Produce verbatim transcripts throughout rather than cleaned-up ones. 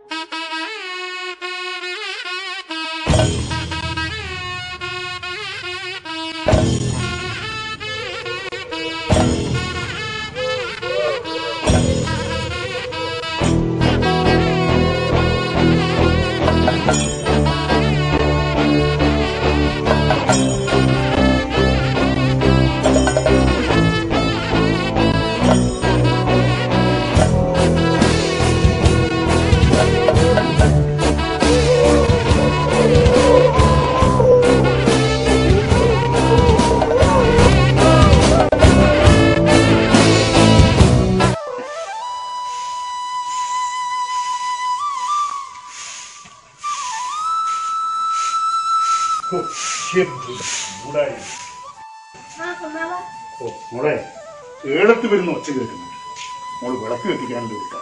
മോളെ ഏടത്ത് വരുന്ന ഒച്ച കേൾക്കുന്നുണ്ട്. മോള് വിളക്ക് കത്തിക്കാനുള്ള വിളിക്കാം.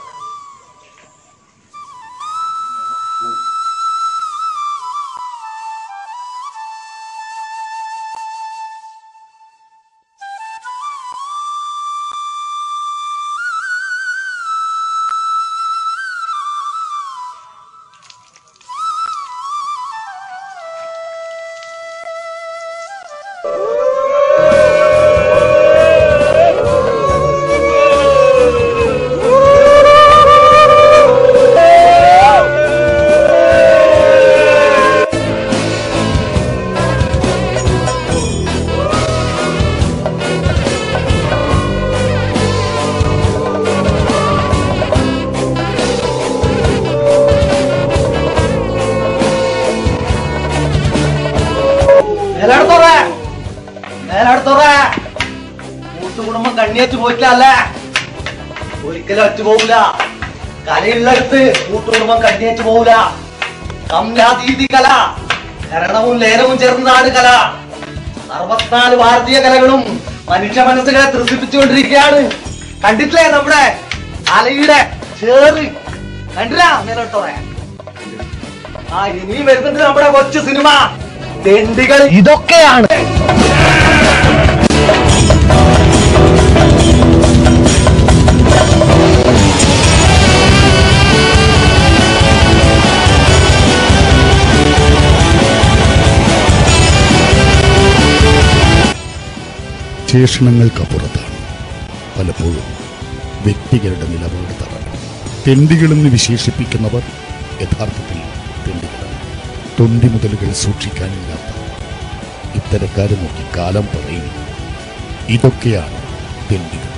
കൂട്ടുകുടുംബം കണ്ണിയച്ചു പോയിട്ടില്ല, ഒരിക്കലും അച്ചു പോവില്ല. കലയുള്ളടുത്ത് കൂട്ടുകുടുംബം കണ്ണിയച്ചു പോവില്ല. സംയാതീതി കല, കരണവും ലേലവും ചേർന്നതാണ് കല. അറുപത്തിനാല് ഭാരതീയ കലകളും മനുഷ്യ മനസ്സുകളെ ത്രസിപ്പിച്ചുകൊണ്ടിരിക്കുകയാണ്. കണ്ടിട്ടില്ലേ നമ്മുടെ അലയുടെ ചേറ്? കണ്ടില്ല മേലോട്ടോറെ? ആ ഇനിയും വരുന്നുണ്ട് നമ്മുടെ കൊച്ചു സിനിമ തെണ്ടികൾ. ഇതൊക്കെയാണ് വിശേഷണങ്ങൾക്കപ്പുറത്താണ് പലപ്പോഴും വ്യക്തികളുടെ നിലപാട് തറ. തെണ്ടികളെന്ന് വിശേഷിപ്പിക്കുന്നവർ യഥാർത്ഥത്തിൽ തെണ്ടികളാണ്. തൊണ്ടി മുതലുകൾ സൂക്ഷിക്കാനില്ലാത്ത ഇത്തരക്കാരെ നോക്കി കാലം പറയുന്നു, ഇതൊക്കെയാണ് തെണ്ടികൾ.